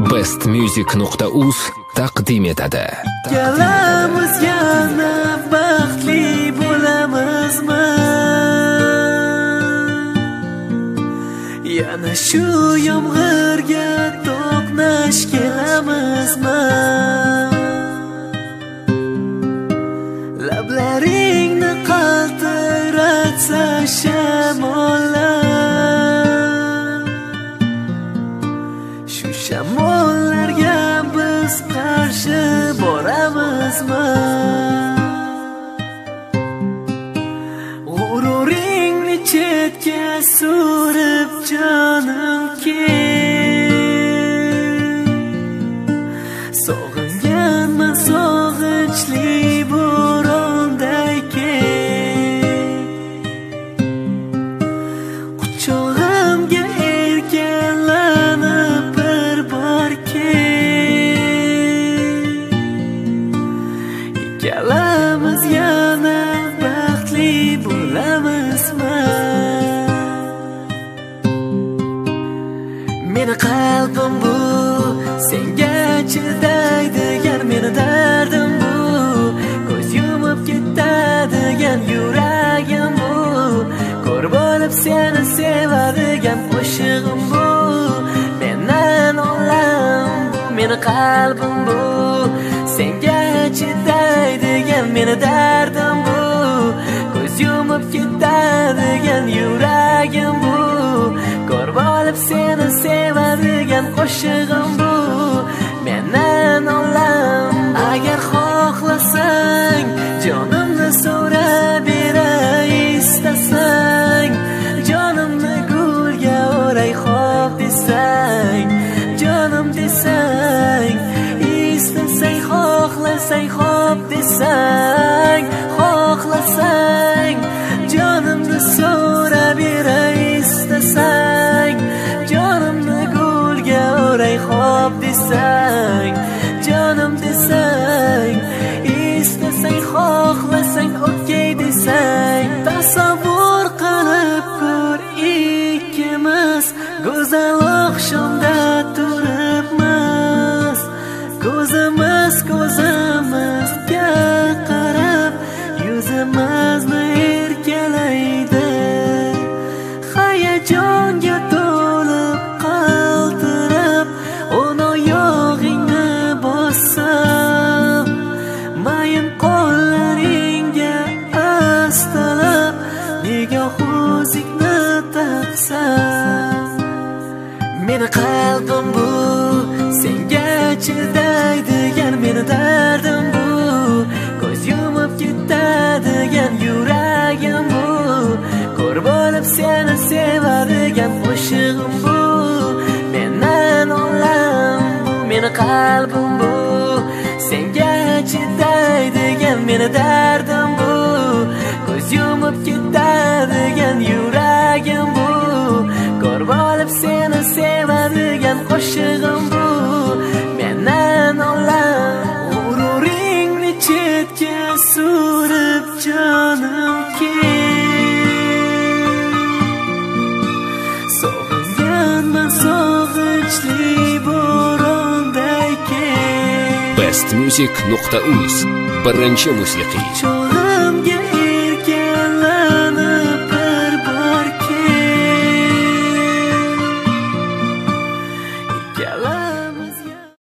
bestmusic.uz taqdim etadi. Kelamiz yana baxtli bo'lamizmi? Yana shu yomg'irga to'qnash kelamizmi? Lablaringni qaltiratsa shamollar, shu shamollarga biz qarshi boramizmi? G'ururingni chetga surib jonim sog'inganman sog'inchli bo'ronday quchog'imga erkalanib bir bor ikkalamiz yana baxtli bo'lamizmi? Meni qalbim bu senga chidaydigan, meni dardim bu ko'z yumib ketadigan, yuragim bu ko'r bo'lib seni sevadigan, qo'shig'im bu mendan olam bu, meni qalbim bu senga chidaydigan, meni dardim bu ko'z yumib ketadigan, yuragim bu ko'r bo'lib seni sevadigan, qo'shig'im bu mendan olam. Agar xohlasang jonimni so'rab beray, istasang jonimni gulga o'ray, xo'p desang jonim desang, istasang xohlasang xo'p desang, xohlasang jonimni so'rab beray, istasang jonimni gulga o'ray, xo'p desang jonim desang, istasang xohlasang okey desang. Tasavvur qilib ko'r, ikkimiz go'zal oqshomda turibmiz, ko'zimiz ko'zimizga qarab yuzimizni erkalaydi, hayajonga to'lib qaltirab o'n oyog'ingni bossam, mayin qo'llaringga astalab nigohuzikni taqsam. Meni qalbim bu senga chidaydigan, meni dardim bu ko'z yumib ketadigan, yuragim bu ko'r bo'lib seni sevadigan, qo'shig'im bu mendan olam bu, meni qalbim bu senga chidaydigan, meni dardim bu ko'z yumib ketadigan, yuragim bu ko'r bo'lib seni sevadigan, qo'shig'im bu mendan olam. G'ururingni chetga surib jonim sog'inganman sog'inchli bo'ronday bestmusic.uz birinchi musiqiy quchog'imga